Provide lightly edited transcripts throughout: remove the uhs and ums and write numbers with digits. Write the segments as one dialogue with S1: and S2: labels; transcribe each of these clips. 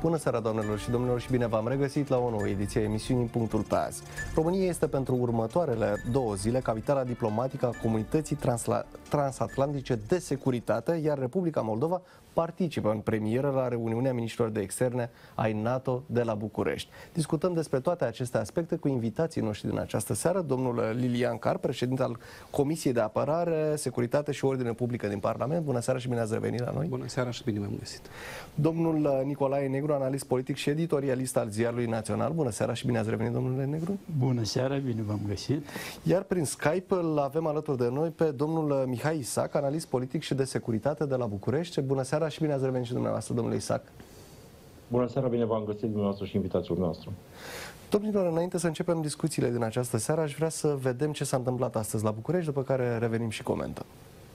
S1: Bună seara, doamnelor și domnilor, și bine v-am regăsit la o nouă ediție a emisiunii Punctul pe azi. România este pentru următoarele 2 zile capitala diplomatică a Comunității Transatlantice de Securitate, iar Republica Moldova participă în premieră la reuniunea ministrilor de externe ai NATO de la București. Discutăm despre toate aceste aspecte cu invitații noștri din această seară, domnul Lilian Car, președinte al Comisiei de Apărare, Securitate și Ordine Publică din Parlament. Bună seara și bine ați revenit la noi.
S2: Bună seara și bine v-am găsit.
S1: Domnul Nicolae Negru, analist politic și editorialist al Ziarului Național. Bună seara și bine ați revenit, domnule Negru.
S3: Bună seara, bine v-am găsit.
S1: Iar prin Skype îl avem alături de noi pe domnul Mihai Isac, analist politic și de securitate de la București. Bună seara și bine ați revenit și dumneavoastră, domnule Isac.
S4: Bună seara, bine v-am găsit dumneavoastră și invitațiul nostru.
S1: Domnilor, înainte să începem discuțiile din această seară, aș vrea să vedem ce s-a întâmplat astăzi la București, după care revenim și comentăm.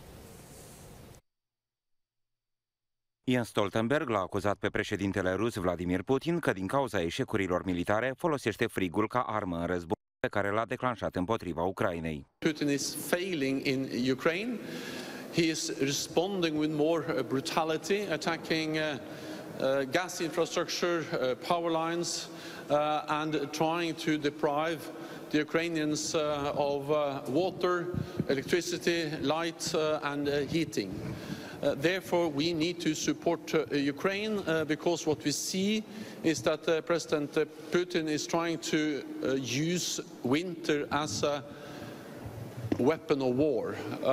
S5: Jens Stoltenberg l-a acuzat pe președintele rus Vladimir Putin că din cauza eșecurilor militare folosește frigul ca armă în război pe care l-a declanșat împotriva Ucrainei.
S6: Putin is failing in Ukraine. He is responding with more brutality, attacking gas infrastructure, power lines, and trying to deprive the Ukrainians of water, electricity, light, and heating. Therefore, we need to support Ukraine because what we see is that President Putin is trying to use winter as a weapon of war,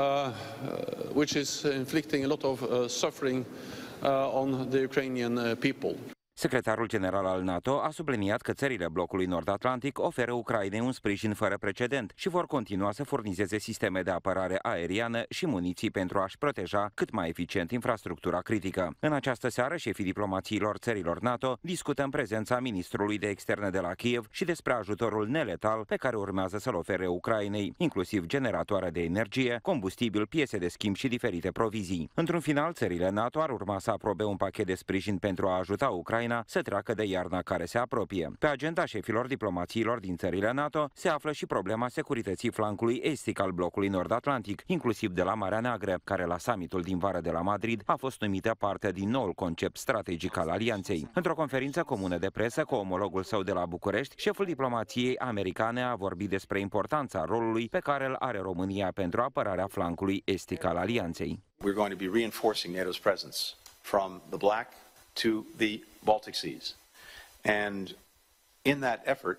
S6: which is inflicting a lot of suffering on the Ukrainian people.
S5: Secretarul general al NATO a subliniat că țările blocului nord-atlantic oferă Ucrainei un sprijin fără precedent și vor continua să furnizeze sisteme de apărare aeriană și muniții pentru a-și proteja cât mai eficient infrastructura critică. În această seară, șefii diplomațiilor țărilor NATO discută în prezența ministrului de externe de la Kiev și despre ajutorul neletal pe care urmează să-l ofere Ucrainei, inclusiv generatoare de energie, combustibil, piese de schimb și diferite provizii. Într-un final, țările NATO ar urma să aprobe un pachet de sprijin pentru a ajuta Ucraina să treacă de iarna care se apropie. Pe agenda șefilor diplomațiilor din țările NATO se află și problema securității flancului estic al blocului nord-atlantic, inclusiv de la Marea Neagră, care la summitul din vară de la Madrid a fost numită parte din noul concept strategic al alianței. Într-o conferință comună de presă cu omologul său de la București, șeful diplomației americane a vorbit despre importanța rolului pe care îl are România pentru apărarea flancului estic al alianței.
S7: We're going to be reinforcing NATO's presence from the Black to the Baltic Seas. And in that effort,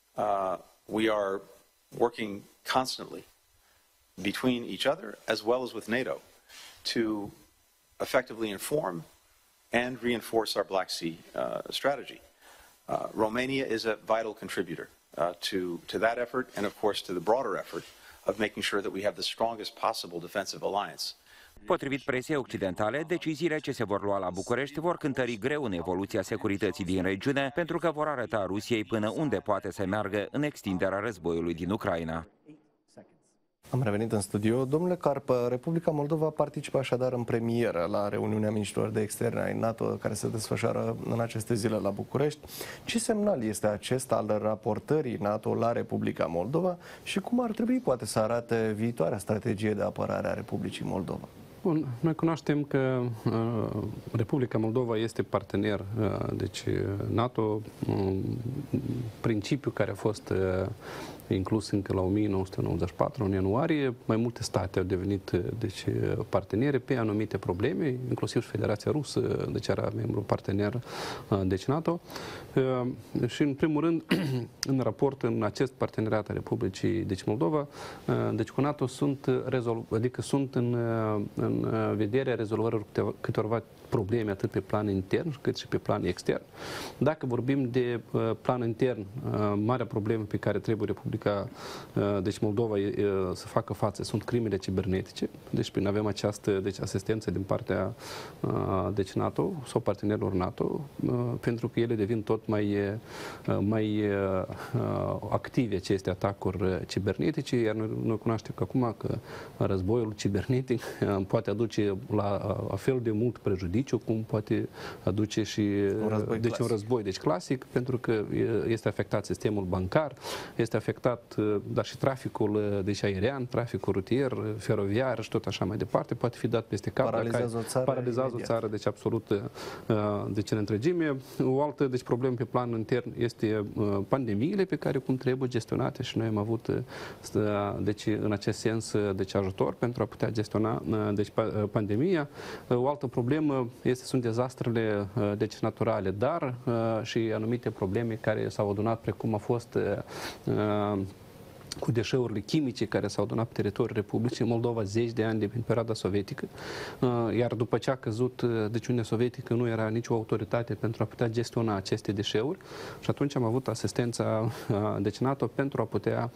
S7: we are working constantly between each other as well as with NATO to effectively inform and reinforce our Black Sea strategy. Romania is a vital contributor to that effort and, of course, to the broader effort of making sure that we have the strongest possible defensive alliance.
S5: Potrivit presiei occidentale, deciziile ce se vor lua la București vor cântări greu în evoluția securității din regiune, pentru că vor arăta Rusiei până unde poate să meargă în extinderea războiului din Ucraina.
S1: Am revenit în studio. Domnule Carpă, Republica Moldova participă așadar în premieră la reuniunea ministrilor de externe ai NATO care se desfășoară în aceste zile la București. Ce semnal este acesta al raportării NATO la Republica Moldova și cum ar trebui poate să arate viitoarea strategie de apărare a Republicii Moldova?
S2: Bun, noi cunoaștem că Republica Moldova este partener deci NATO, principiu care a fost inclus încă la 1994, în ianuarie. Mai multe state au devenit deci, partenere pe anumite probleme, inclusiv și Federația Rusă, deci era membru partener deci NATO. Și în primul rând, în raport în acest parteneriat al Republicii deci Moldova, deci cu NATO sunt sunt în vederea rezolvării câtorva probleme atât pe plan intern cât și pe plan extern. Dacă vorbim de plan intern, marea problemă pe care trebuie Republica deci Moldova să facă față sunt crimele cibernetice. Deci prin avem această deci asistență din partea deci NATO sau partenerilor NATO, pentru că ele devin tot mai active aceste atacuri cibernetice, iar noi cunoaștem că acum că războiul cibernetic poate aduce la fel de mult prejudiciu viciu, cum poate aduce și un război clasic, pentru că este afectat sistemul bancar, este afectat dar și traficul aerian, traficul rutier, feroviar și tot așa mai departe, poate fi dat peste cap. Paralizează o țară, deci absolut în întregime. O altă problemă pe plan intern este pandemiile pe care cum trebuie gestionate și noi am avut în acest sens ajutor pentru a putea gestiona pandemia. O altă problemă sunt dezastrele naturale, dar și anumite probleme care s-au adunat, precum a fost cu deșeurile chimice care s-au adunat pe teritoriul Republicii Moldova zeci de ani din perioada sovietică, iar după ce a căzut Uniunea Sovietică nu era nicio autoritate pentru a putea gestiona aceste deșeuri și atunci am avut asistența NATO pentru a putea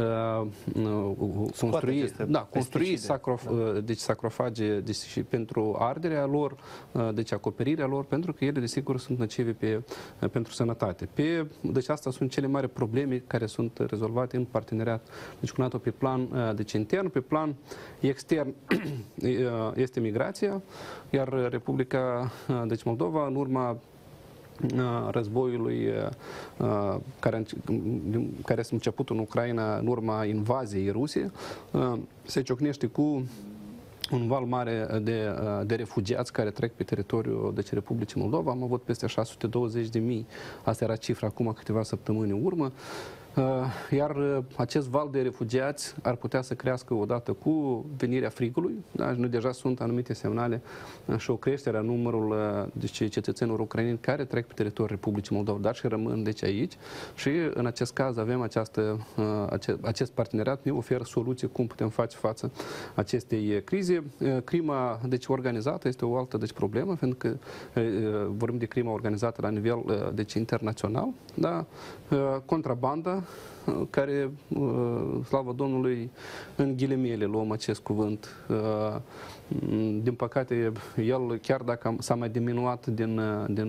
S2: construi sacrofage și pentru arderea lor, acoperirea lor, pentru că ele desigur sunt nocive pentru sănătate. Asta sunt cele mari probleme care sunt rezolvate în parteneriat cu NATO pe plan intern. Pe plan extern este migrația, iar Republica Moldova, în urma războiului care a început în Ucraina în urma invaziei Rusiei, se ciocnește cu un val mare de refugiați care trec pe teritoriul Republicii Moldova. Am avut peste 620.000, asta era cifra acum câteva săptămâni în urmă. Iar acest val de refugiați ar putea să crească odată cu venirea frigului. Da? Nu deja sunt anumite semnale și o creștere a numărul cetățenilor ucraineni care trec pe teritoriul Republicii Moldova, dar și rămân aici. Și în acest caz avem acest parteneriat, ne oferă soluții cum putem face față acestei crize. Crima organizată este o altă problemă, pentru că vorbim de crima organizată la nivel internațional, da? Contrabanda, care, slavă Domnului, în ghilimele luăm acest cuvânt. Din păcate, el, chiar dacă s-a mai diminuat din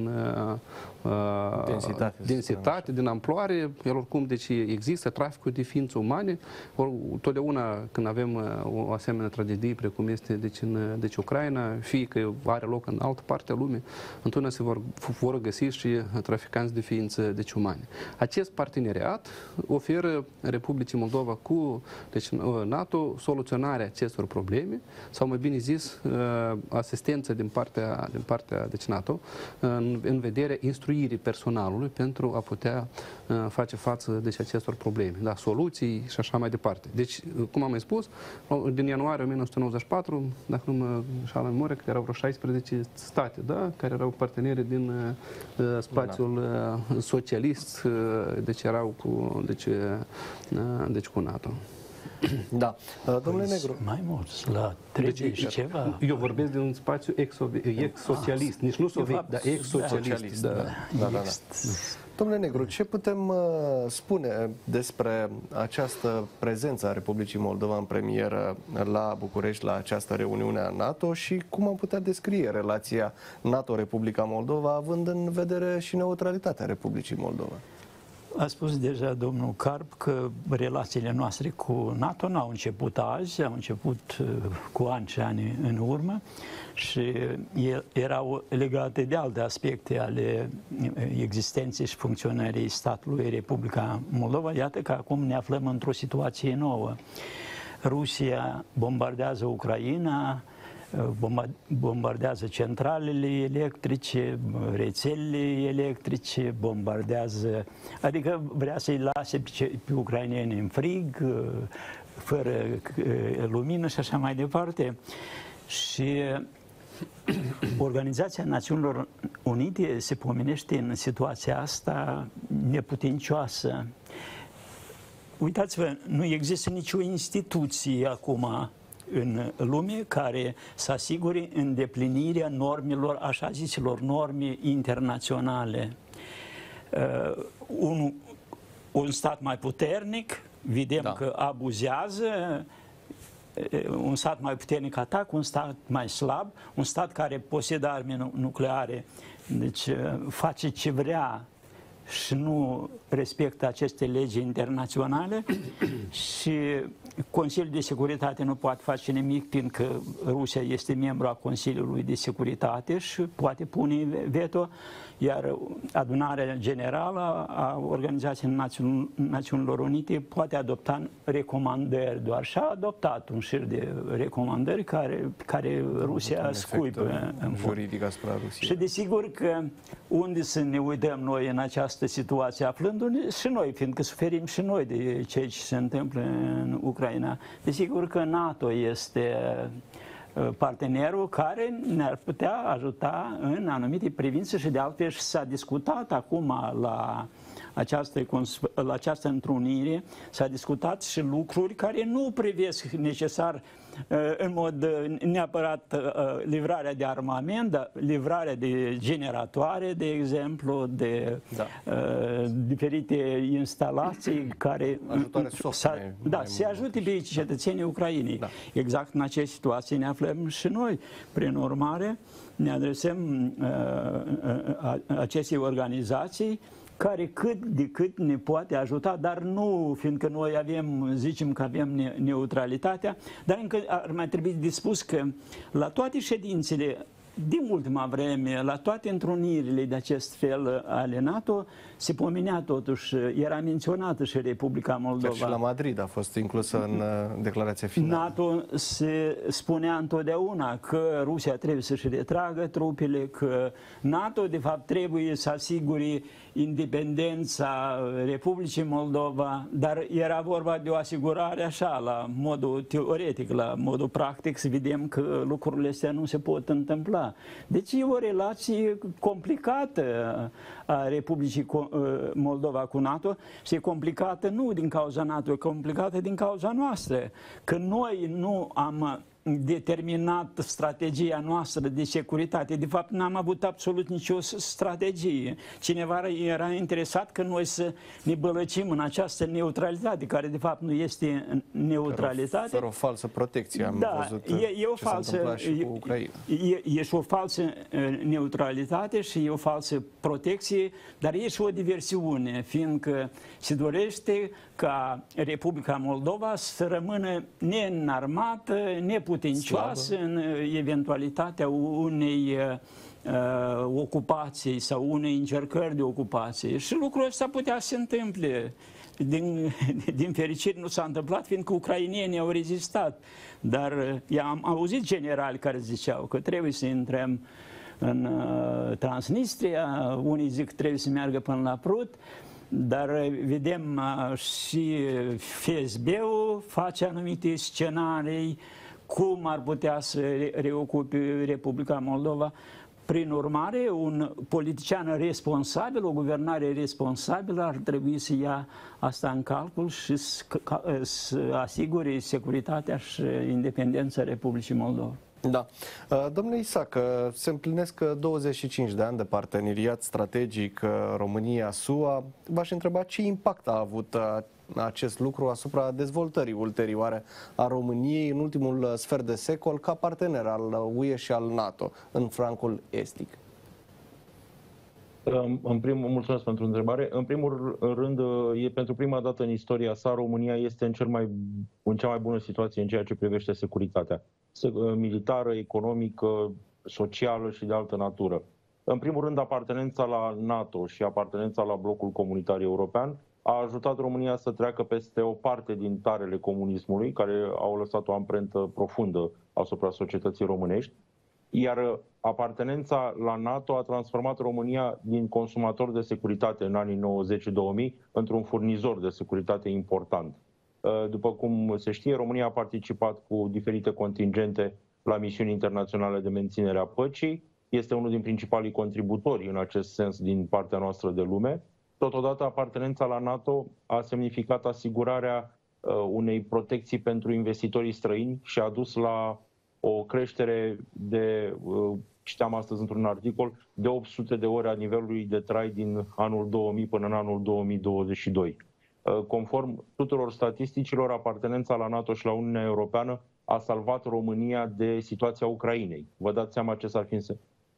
S2: densitate, din amploare, el oricum, există traficul de ființe umane. Totdeauna când avem o asemenea tragedie, precum este Ucraina, fie că are loc în altă parte a lumii, întotdeauna se vor găsi și traficanți de ființe umane. Acest parteneriat oferă Republicii Moldova cu NATO soluționarea acestor probleme, sau mai bine zis, asistență din partea NATO în vederea instruirii personalului pentru a putea face față acestor probleme, da, soluții și așa mai departe. Deci, cum am mai spus, din ianuarie 1994, dacă nu mă înșală în memorie, erau vreo 16 state, da, care erau parteneri din spațiul socialist, erau cu NATO.
S1: Da. Domnule Negru.
S3: Mai mulți, la 30 și ceva.
S2: Eu vorbesc de un spațiu ex-socialist, nici nu soviet, dar ex-socialist. Da.
S1: Domnule Negru, ce putem spune despre această prezență a Republicii Moldova în premieră la București, la această reuniune a NATO, și cum am putea descrie relația NATO-Republica Moldova, având în vedere și neutralitatea Republicii Moldova?
S3: A spus deja domnul Carp că relațiile noastre cu NATO n-au început azi, au început cu ani și ani în urmă și erau legate de alte aspecte ale existenței și funcționării statului Republica Moldova. Iată că acum ne aflăm într-o situație nouă. Rusia bombardează Ucraina, bombardează centralele electrice, rețelele electrice, bombardează, adică vrea să-i lase pe ucraineni în frig, fără lumină și așa mai departe. Și Organizația Națiunilor Unite se pomenește în situația asta neputincioasă. Uitați-vă, nu există nicio instituție acum în lume care să asigure îndeplinirea normelor, așa ziselor norme internaționale. Un stat mai puternic, vedem că abuzează, un stat mai puternic atacă, un stat mai slab, un stat care posedă arme nucleare, deci face ce vrea și nu respectă aceste legi internaționale și Consiliul de Securitate nu poate face nimic, fiindcă Rusia este membru a Consiliului de Securitate și poate pune veto, iar adunarea generală a Organizației Națiunilor Unite poate adopta recomandări doar și a adoptat un șir de recomandări care Rusia scuipă în
S1: juridic asupra Rusiei.
S3: Și desigur că unde să ne uităm noi în această situație, aflându-ne și noi, fiindcă suferim și noi de ceea ce se întâmplă în Ucraina. Desigur că NATO este partenerul care ne-ar putea ajuta în anumite privințe și de altfel s-a discutat acum la această întrunire, s-a discutat și lucruri care nu privesc necesar în mod neapărat livrarea de armament, dar livrarea de generatoare, de exemplu, de diferite instalații care se ajute pe cetățenii Ucrainei. Da. Exact în aceste situații ne aflăm și noi. Prin urmare, ne adresăm acestei organizații care cât de cât ne poate ajuta, dar nu fiindcă noi zicem că avem neutralitatea, dar încă ar mai trebui de spus că la toate ședințele din ultima vreme, la toate întrunirile de acest fel ale NATO, se pomenea totuși, era menționată și Republica Moldova.
S1: Chiar și la Madrid a fost inclusă în declarația finală.
S3: NATO se spunea întotdeauna că Rusia trebuie să-și retragă trupele, că NATO, de fapt, trebuie să asigure independența Republicii Moldova, dar era vorba de o asigurare așa, la modul teoretic, la modul practic, să vedem că lucrurile astea nu se pot întâmpla. Deci e o relație complicată a Republicii Moldova cu NATO și e complicată nu din cauza NATO, e complicată din cauza noastră, că noi nu am determinat strategia noastră de securitate. De fapt, n-am avut absolut nicio strategie. Cineva era interesat că noi să ne bălăcim în această neutralitate, care de fapt nu este neutralitate.
S1: Fără o falsă protecție, am văzut ce s-a întâmplat și cu Ucraina.
S3: E și o falsă neutralitate și e o falsă protecție, dar e și o diversiune, fiindcă se dorește ca Republica Moldova să rămână neînarmată, neputincioasă în eventualitatea unei ocupații sau unei încercări de ocupație. Și lucrul ăsta putea să se întâmple. Din fericire nu s-a întâmplat, fiindcă ucrainenii au rezistat. Dar am auzit generali care ziceau că trebuie să intrăm în Transnistria, unii zic că trebuie să meargă până la Prut, dar vedem și FSB-ul face anumite scenarii, cum ar putea să reocupe Republica Moldova. Prin urmare, un politician responsabil, o guvernare responsabilă ar trebui să ia asta în calcul și să asigure securitatea și independența Republicii Moldova.
S1: Da. Domnule Isac, se împlinesc 25 de ani de parteneriat strategic România-SUA. V-aș întreba ce impact a avut acest lucru asupra dezvoltării ulterioare a României în ultimul sfert de secol ca partener al UE și al NATO în flancul estic.
S4: Mulțumesc pentru întrebare. În primul rând, pentru prima dată în istoria sa, România este în cea mai bună situație în ceea ce privește securitatea militară, economică, socială și de altă natură. În primul rând, apartenența la NATO și apartenența la blocul comunitar european a ajutat România să treacă peste o parte din tarele comunismului, care au lăsat o amprentă profundă asupra societății românești, iar apartenența la NATO a transformat România din consumator de securitate în anii 90-2000 într-un furnizor de securitate important. După cum se știe, România a participat cu diferite contingente la misiuni internaționale de menținere a păcii, este unul din principalii contributori în acest sens din partea noastră de lume. Totodată, apartenența la NATO a semnificat asigurarea unei protecții pentru investitorii străini și a dus la o creștere de, citeam astăzi într-un articol, de 800 de ore a nivelului de trai din anul 2000 până în anul 2022. Conform tuturor statisticilor, apartenența la NATO și la Uniunea Europeană a salvat România de situația Ucrainei. Vă dați seama ce s-ar fi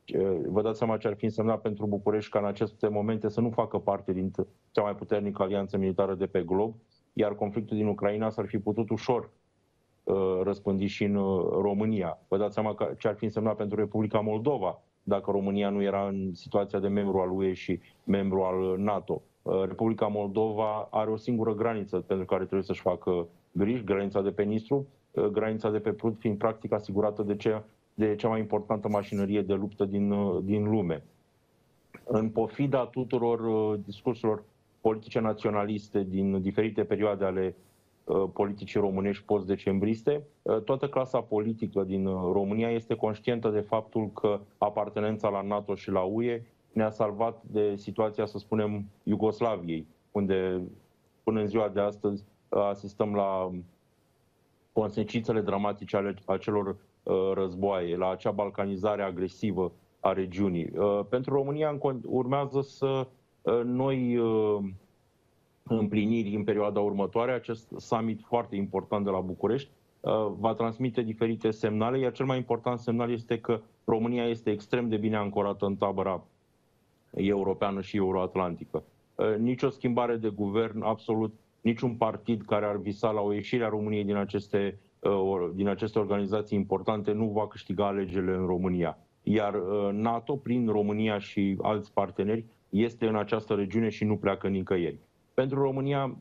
S4: Vă dați seama ce ar fi însemnat pentru București ca în aceste momente să nu facă parte din cea mai puternică alianță militară de pe glob, iar conflictul din Ucraina s-ar fi putut ușor răspândi și în România. Vă dați seama ce ar fi însemnat pentru Republica Moldova dacă România nu era în situația de membru al UE și membru al NATO. Republica Moldova are o singură graniță pentru care trebuie să-și facă griji, granița de pe Nistru, granița de pe Prut fiind practic asigurată de cea mai importantă mașinărie de luptă din lume. În pofida tuturor discursurilor politice naționaliste din diferite perioade ale politicii românești post-decembriste, toată clasa politică din România este conștientă de faptul că apartenența la NATO și la UE ne-a salvat de situația, să spunem, Iugoslaviei, unde până în ziua de astăzi asistăm la consecințele dramatice ale acelor războaie, la acea balcanizare agresivă a regiunii. Pentru România urmează să noi împliniri în perioada următoare. Acest summit foarte important de la București va transmite diferite semnale, iar cel mai important semnal este că România este extrem de bine ancorată în tabăra europeană și euroatlantică. Nicio schimbare de guvern, absolut niciun partid care ar visa la o ieșire a României din aceste organizații importante nu va câștiga alegerile în România. Iar NATO, prin România și alți parteneri, este în această regiune și nu pleacă nicăieri. Pentru România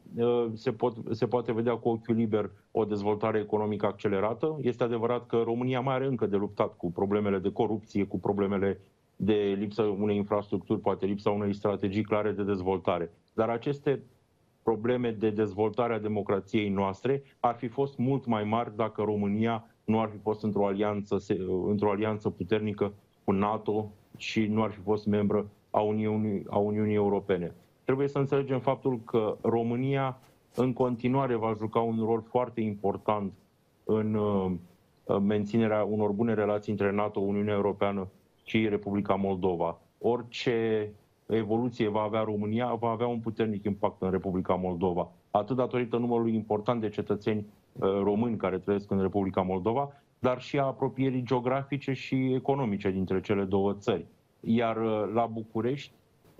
S4: se poate vedea cu ochiul liber o dezvoltare economică accelerată. Este adevărat că România mai are încă de luptat cu problemele de corupție, cu problemele de lipsa unei infrastructuri, poate lipsa unei strategii clare de dezvoltare. Dar aceste probleme de dezvoltare a democrației noastre ar fi fost mult mai mari dacă România nu ar fi fost într-o alianță puternică cu NATO și nu ar fi fost membră a Uniunii Europene. Trebuie să înțelegem faptul că România în continuare va juca un rol foarte important în menținerea unor bune relații între NATO, Uniunea Europeană și Republica Moldova. Orice evoluție va avea România, va avea un puternic impact în Republica Moldova, atât datorită numărului important de cetățeni români care trăiesc în Republica Moldova, dar și a apropierii geografice și economice dintre cele două țări. Iar la București,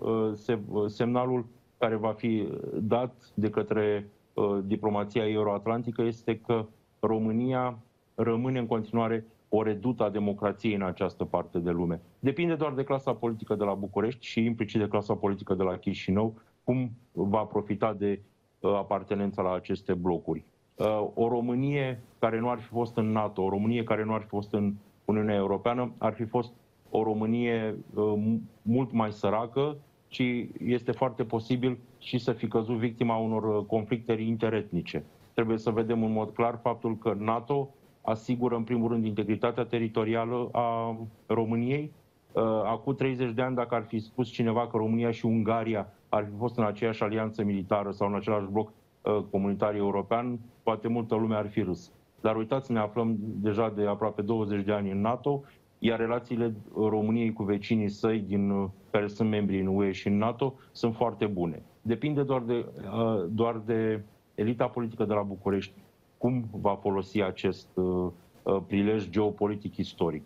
S4: semnalul care va fi dat de către diplomația euroatlantică este că România rămâne în continuare o redută a democrației în această parte de lume. Depinde doar de clasa politică de la București și implicit de clasa politică de la Chișinău, cum va profita de apartenența la aceste blocuri. O Românie care nu ar fi fost în NATO, o Românie care nu ar fi fost în Uniunea Europeană, ar fi fost o Românie mult mai săracă și este foarte posibil și să fi căzut victima unor conflicte interetnice. Trebuie să vedem în mod clar faptul că NATO asigură în primul rând integritatea teritorială a României. Acum 30 de ani, dacă ar fi spus cineva că România și Ungaria ar fi fost în aceeași alianță militară sau în același bloc comunitar european, poate multă lume ar fi râs. Dar uitați, ne aflăm deja de aproape 20 de ani în NATO, iar relațiile României cu vecinii săi care sunt membri în UE și în NATO sunt foarte bune. Depinde doar de elita politică de la București cum va folosi acest prilej geopolitic istoric.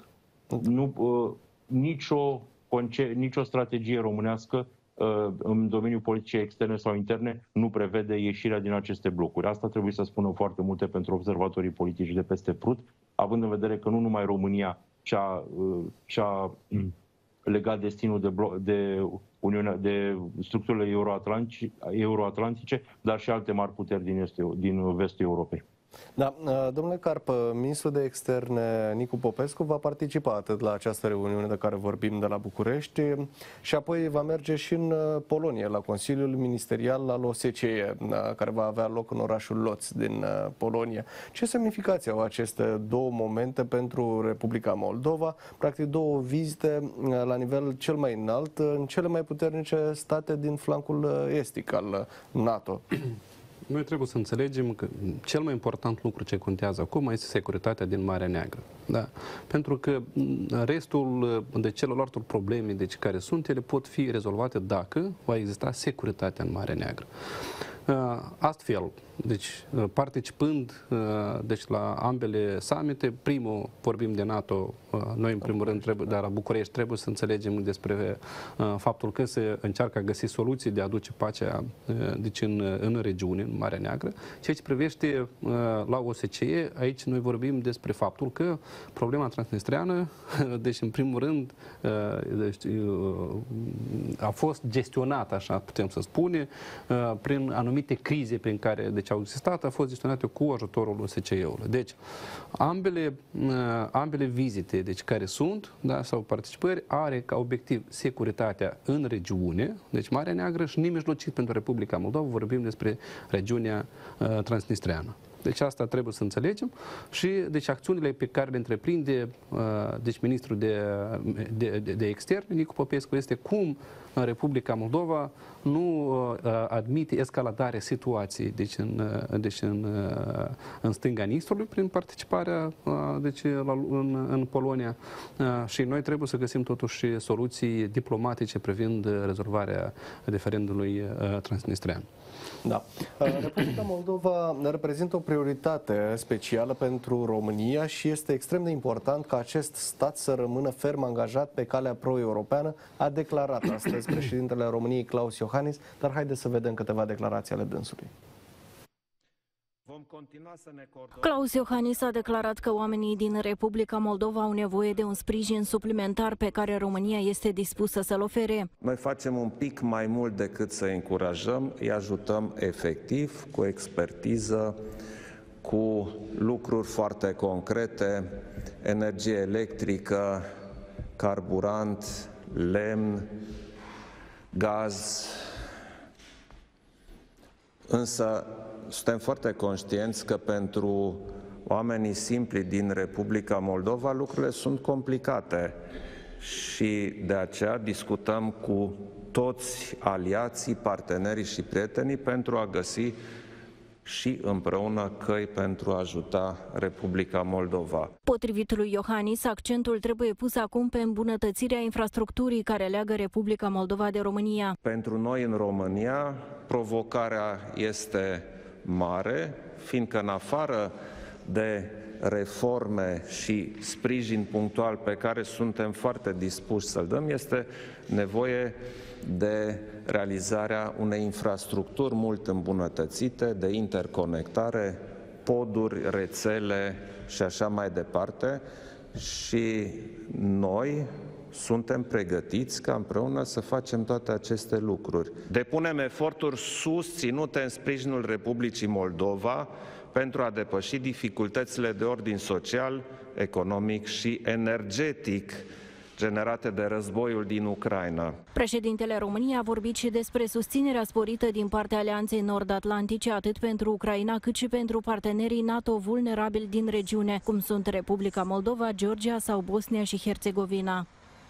S4: Nicio strategie românească în domeniul politicii externe sau interne nu prevede ieșirea din aceste blocuri. Asta trebuie să spună foarte multe pentru observatorii politici de peste Prut, având în vedere că nu numai România și-a legat destinul de structurile euroatlantice, dar și alte mari puteri din vestul Europei.
S1: Da, domnule Carp, ministrul de externe Nicu Popescu va participa atât la această reuniune de care vorbim de la București și apoi va merge și în Polonia, la Consiliul Ministerial al OSCE, care va avea loc în orașul Lodz din Polonia. Ce semnificație au aceste două momente pentru Republica Moldova? Practic două vizite la nivel cel mai înalt în cele mai puternice state din flancul estic al NATO.
S2: Noi trebuie să înțelegem că cel mai important lucru ce contează acum este securitatea din Marea Neagră. Da? Pentru că restul de celorlalte probleme care sunt, ele pot fi rezolvate dacă va exista securitatea în Marea Neagră. Astfel, Deci, participând deci la ambele summite, primul vorbim de NATO, noi în primul rând, dar la București trebuie să înțelegem despre faptul că se încearcă a găsi soluții de a aduce pacea deci în regiune, în Marea Neagră. Ceea ce privește la OSCE, aici noi vorbim despre faptul că problema transnistreană, deci în primul rând, deci, a fost gestionată, așa putem să spune, prin anumite crize prin care deci, au existat, a fost gestionată cu ajutorul OSCE-ului. Deci, ambele vizite deci, care sunt, da, sau participări, are ca obiectiv securitatea în regiune, deci Marea Neagră și nemijlocit pentru Republica Moldova, vorbim despre regiunea transnistreană. Deci asta trebuie să înțelegem și deci acțiunile pe care le întreprinde deci ministrul de externe, Nicu Popescu, este cum Republica Moldova nu admite escaladarea situației în stânga Nistrului prin participarea în Polonia și noi trebuie să găsim totuși soluții diplomatice privind rezolvarea referendumului transnistrean.
S1: Da. Republica Moldova reprezintă o prioritate specială pentru România și este extrem de important ca acest stat să rămână ferm angajat pe calea pro-europeană, a declarat astăzi președintele României, Klaus Iohannis, dar haideți să vedem câteva declarații ale dânsului.
S8: Klaus Iohannis a declarat că oamenii din Republica Moldova au nevoie de un sprijin suplimentar pe care România este dispusă să-l ofere.
S9: Noi facem un pic mai mult decât să încurajăm, îi ajutăm efectiv, cu expertiză, cu lucruri foarte concrete, energie electrică, carburant, lemn, gaz, însă suntem foarte conștienți că pentru oamenii simpli din Republica Moldova lucrurile sunt complicate și de aceea discutăm cu toți aliații, partenerii și prietenii pentru a găsi și împreună căi pentru a ajuta Republica Moldova.
S8: Potrivit lui Iohannis, accentul trebuie pus acum pe îmbunătățirea infrastructurii care leagă Republica Moldova de România.
S9: Pentru noi în România, provocarea este mare, fiindcă în afară de reforme și sprijin punctual pe care suntem foarte dispuși să-l dăm, este nevoie de realizarea unei infrastructuri mult îmbunătățite, de interconectare, poduri, rețele și așa mai departe. Și noi suntem pregătiți ca împreună să facem toate aceste lucruri. Depunem eforturi susținute în sprijinul Republicii Moldova pentru a depăși dificultățile de ordin social, economic și energetic generate de războiul din Ucraina.
S8: Președintele României a vorbit și despre susținerea sporită din partea Alianței Nord-Atlantice, atât pentru Ucraina, cât și pentru partenerii NATO vulnerabili din regiune, cum sunt Republica Moldova, Georgia sau Bosnia și Herțegovina.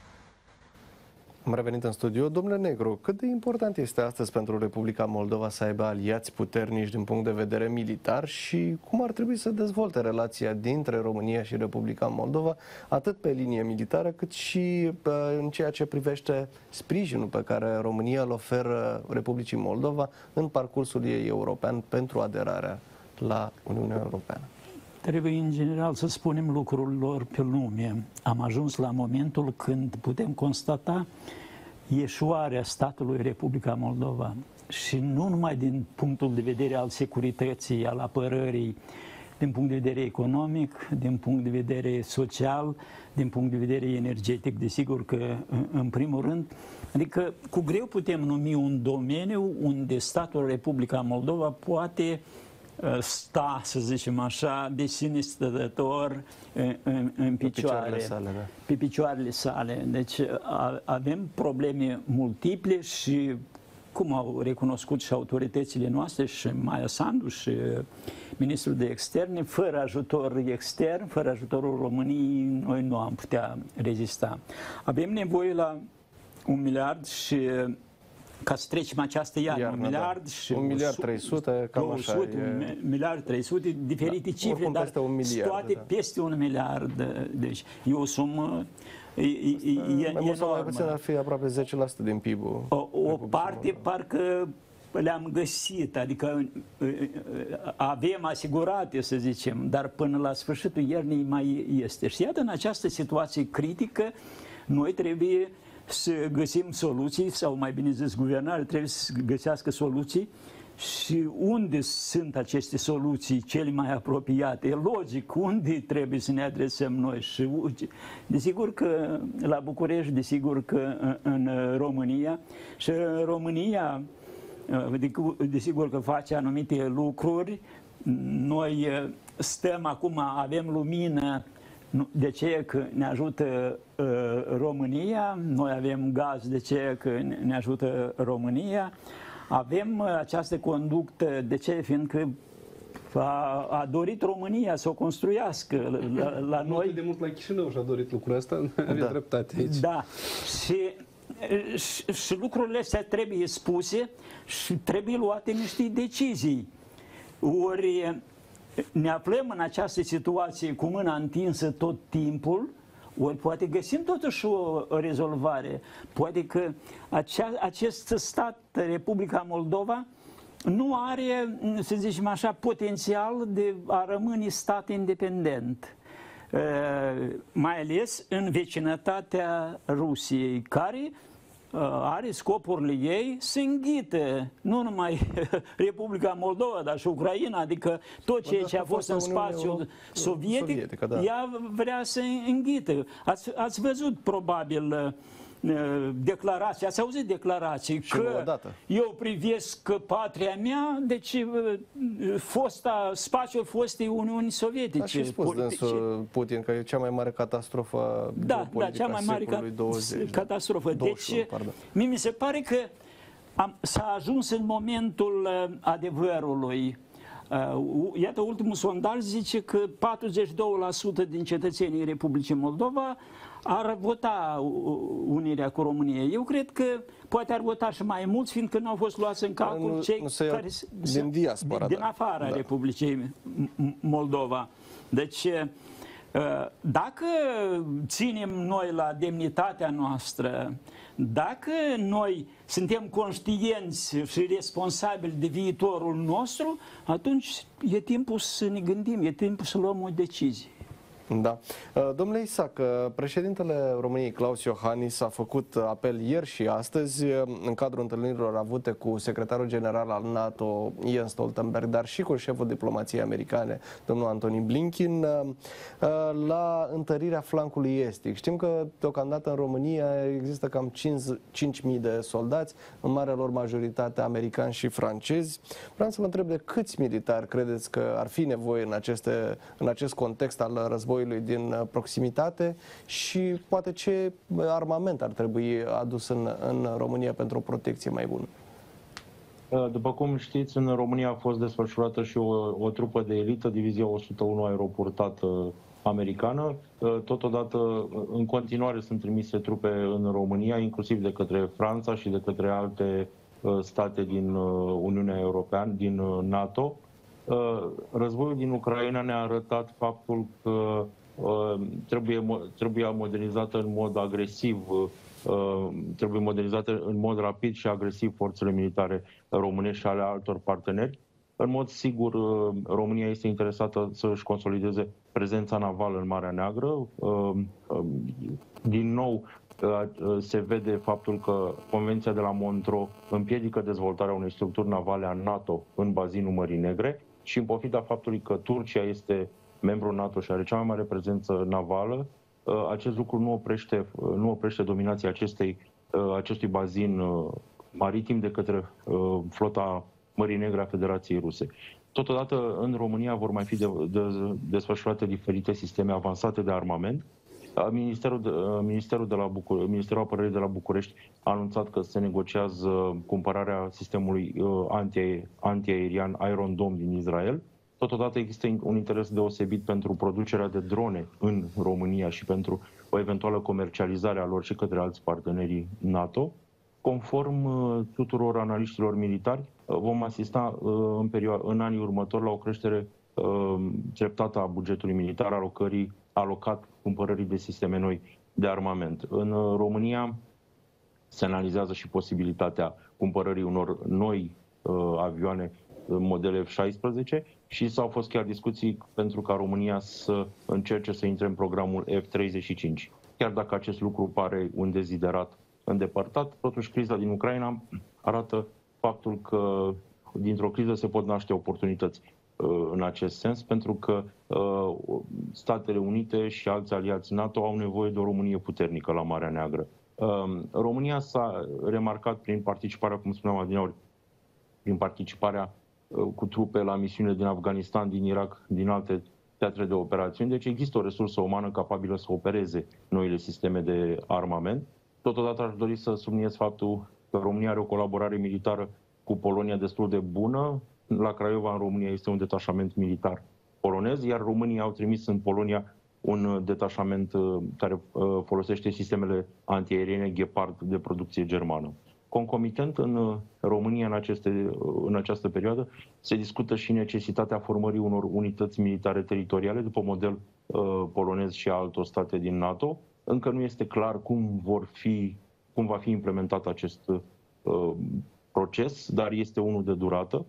S1: Am revenit în studio. Domnule Negru, cât de important este astăzi pentru Republica Moldova să aibă aliați puternici din punct de vedere militar și cum ar trebui să dezvolte relația dintre România și Republica Moldova, atât pe linie militară, cât și în ceea ce privește sprijinul pe care România îl oferă Republicii Moldova în parcursul ei european pentru aderarea la Uniunea Europeană?
S3: Trebuie, în general, să spunem lucrurilor pe lume. Am ajuns la momentul când putem constata ieșuarea statului Republica Moldova. Și nu numai din punctul de vedere al securității, al apărării, din punct de vedere economic, din punct de vedere social, din punct de vedere energetic, desigur că, în primul rând, adică cu greu putem numi un domeniu unde statul Republica Moldova poate sta, să zicem așa, de sine stătător în picioare, pe picioarele sale. Deci avem probleme multiple și, cum au recunoscut și autoritățile noastre, și Maia Sandu și ministrul de externe, fără ajutor extern, fără ajutorul României, noi nu am putea rezista. Avem nevoie la 1 miliard și ca să trecem această iarnă, 1 miliard și
S1: 1 miliard 300, cam
S3: 200,
S1: așa.
S3: 1 miliard 300, diferite cifre, dar
S1: peste 1 miliard,
S3: toate peste 1 miliard. Deci e o sumă
S1: mai mult sau mai puțin ar fi aproape 10% din PIB-ul.
S3: O parte parcă le-am găsit, adică avem asigurate, să zicem, dar până la sfârșitul iernii mai este. Și iată, în această situație critică, noi trebuie să găsim soluții, sau mai bine zis, guvernarea trebuie să găsească soluții. Și unde sunt aceste soluții cele mai apropiate? E logic, unde trebuie să ne adresăm noi? Și desigur că la București, desigur că în România, și România desigur că face anumite lucruri. Noi stăm acum, avem lumină, de ce că ne ajută România, noi avem gaz, de ce că ne ajută România. Avem această conductă, de ce? Fiindcă a dorit România să o construiască la noi.
S2: De mult la Chișinău și-a dorit lucrul ăsta, are dreptate aici.
S3: Da, și lucrurile astea trebuie spuse și trebuie luate niște decizii. Ori ne aflăm în această situație cu mâna întinsă tot timpul, ori poate găsim totuși o rezolvare. Poate că acest stat, Republica Moldova, nu are, să zicem așa, potențial de a rămâne stat independent. Mai ales în vecinătatea Rusiei, care are scopurile ei să înghită nu numai Republica Moldova, dar și Ucraina, adică tot ceea ce a fost în spațiul sovietic, ea vrea să înghită. Ați văzut probabil declarații, ați auzit declarații că eu privesc patria mea, deci spațiul fostei Uniuni Sovietice.
S1: A și spus dânsul Putin că e cea mai mare catastrofă geopolitică a secolului 20.
S3: Catastrofă.
S1: 21,
S3: deci, mie mi se pare că s-a ajuns în momentul adevărului. Iată, ultimul sondaj zice că 42% din cetățenii Republicii Moldova ar vota unirea cu România. Eu cred că poate ar vota și mai mulți, fiindcă nu au fost luați în calcul cei care
S1: din diaspora,
S3: din afara Republicii Moldova. Deci, dacă ținem noi la demnitatea noastră, dacă noi suntem conștienți și responsabili de viitorul nostru, atunci e timpul să ne gândim, e timpul să luăm o decizie.
S1: Da. Domnule Isac, președintele României, Klaus Iohannis, a făcut apel ieri și astăzi în cadrul întâlnirilor avute cu secretarul general al NATO, Jens Stoltenberg, dar și cu șeful diplomației americane, domnul Antony Blinken, la întărirea flancului estic. Știm că deocamdată în România există cam 5.000 de soldați, în marea lor majoritate americani și francezi. Vreau să vă întreb de câți militari credeți că ar fi nevoie în acest context al războiului din proximitate și poate ce armament ar trebui adus în România pentru o protecție mai bună?
S4: După cum știți, în România a fost desfășurată și o trupă de elită, Divizia 101 aeroportată americană. Totodată, în continuare sunt trimise trupe în România, inclusiv de către Franța și de către alte state din Uniunea Europeană, din NATO. Războiul din Ucraina ne-a arătat faptul că trebuie modernizată în mod agresiv, trebuie modernizată în mod rapid și agresiv forțele militare românești și ale altor parteneri. În mod sigur, România este interesată să își consolideze prezența navală în Marea Neagră. Din nou, se vede faptul că Convenția de la Montreux împiedică dezvoltarea unei structuri navale a NATO în bazinul Mării Negre și în pofida faptului că Turcia este membru NATO și are cea mai mare prezență navală, acest lucru nu oprește dominația acestui bazin maritim de către flota Mării Negre a Federației Ruse. Totodată, în România vor mai fi desfășurate diferite sisteme avansate de armament. Ministerul Apărării de la București a anunțat că se negociază cumpărarea sistemului antiaerian Iron Dome din Israel. Totodată există un interes deosebit pentru producerea de drone în România și pentru o eventuală comercializare a lor și către alți parteneri NATO. Conform tuturor analiștilor militari, vom asista în anii următori la o creștere treptată a bugetului militar, alocat cumpărării de sisteme noi de armament. În România se analizează și posibilitatea cumpărării unor noi avioane modele F-16 și s-au fost chiar discuții pentru ca România să încerce să intre în programul F-35. Chiar dacă acest lucru pare un deziderat îndepărtat, totuși criza din Ucraina arată faptul că dintr-o criză se pot naște oportunități în acest sens, pentru că Statele Unite și alți aliați NATO au nevoie de o Românie puternică la Marea Neagră. România s-a remarcat prin participarea, cum spuneam adineauri, prin participarea cu trupe la misiunile din Afganistan, din Irak, din alte teatre de operațiuni. Deci există o resursă umană capabilă să opereze noile sisteme de armament. Totodată aș dori să subliniez faptul că România are o colaborare militară cu Polonia destul de bună. La Craiova, în România, este un detașament militar polonez, iar românii au trimis în Polonia un detașament care folosește sistemele antiaeriene Gepard de producție germană. Concomitent, în România, în această perioadă, se discută și necesitatea formării unor unități militare teritoriale după model polonez și altor state din NATO. Încă nu este clar cum va fi implementat acest proces, dar este unul de durată.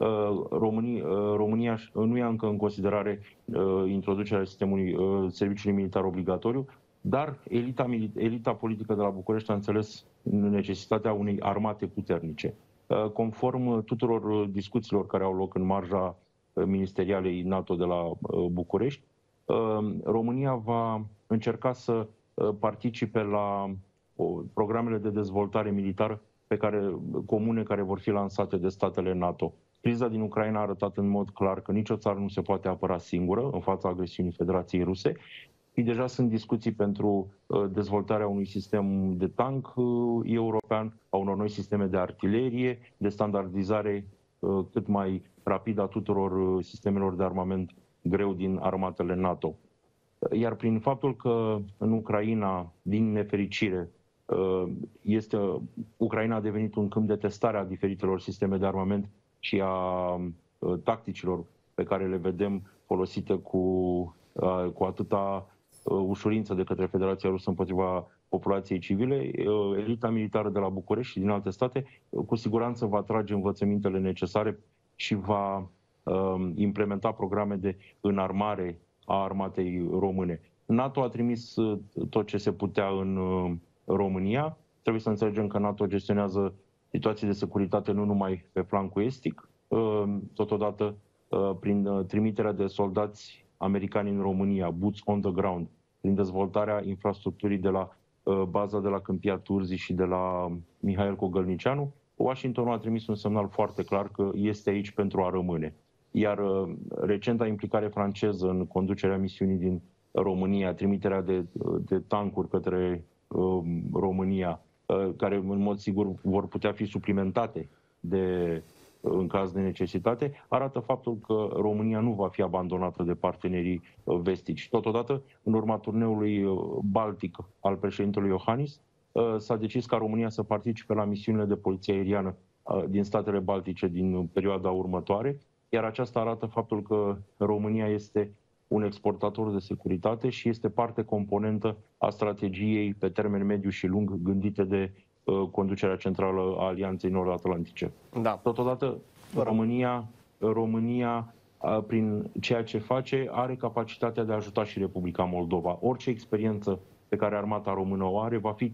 S4: România nu ia încă în considerare introducerea sistemului serviciului militar obligatoriu, dar elita politică de la București a înțeles necesitatea unei armate puternice. Conform tuturor discuțiilor care au loc în marja ministerialei NATO de la București, România va încerca să participe la programele de dezvoltare militară comune care vor fi lansate de statele NATO. Criza din Ucraina a arătat în mod clar că nicio țară nu se poate apăra singură în fața agresiunii Federației Ruse. Și deja sunt discuții pentru dezvoltarea unui sistem de tank european, a unor noi sisteme de artilerie, de standardizare cât mai rapidă a tuturor sistemelor de armament greu din armatele NATO. Iar prin faptul că în Ucraina, din nefericire, Ucraina a devenit un câmp de testare a diferitelor sisteme de armament și a tacticilor pe care le vedem folosite cu atâta ușurință de către Federația Rusă împotriva populației civile, elita militară de la București și din alte state cu siguranță va trage învățămintele necesare și va implementa programe de înarmare a armatei române. NATO a trimis tot ce se putea în România. Trebuie să înțelegem că NATO gestionează situații de securitate nu numai pe flancul estic, totodată prin trimiterea de soldați americani în România, boots on the ground, prin dezvoltarea infrastructurii de la baza de la Câmpia Turzii și de la Mihail Cogălnicianu, Washingtonul a trimis un semnal foarte clar că este aici pentru a rămâne. Iar recenta implicare franceză în conducerea misiunii din România, trimiterea de tancuri către România, care în mod sigur vor putea fi suplimentate în caz de necesitate, arată faptul că România nu va fi abandonată de partenerii vestici. Totodată, în urma turneului baltic al președintelui Iohannis, s-a decis ca România să participe la misiunile de poliție aeriană din statele baltice din perioada următoare, iar aceasta arată faptul că România este un exportator de securitate și este parte componentă a strategiei pe termen mediu și lung gândite de conducerea centrală a Alianței Nord-Atlantice.
S1: Da.
S4: Totodată, România, prin ceea ce face, are capacitatea de a ajuta și Republica Moldova. Orice experiență pe care armata română o are va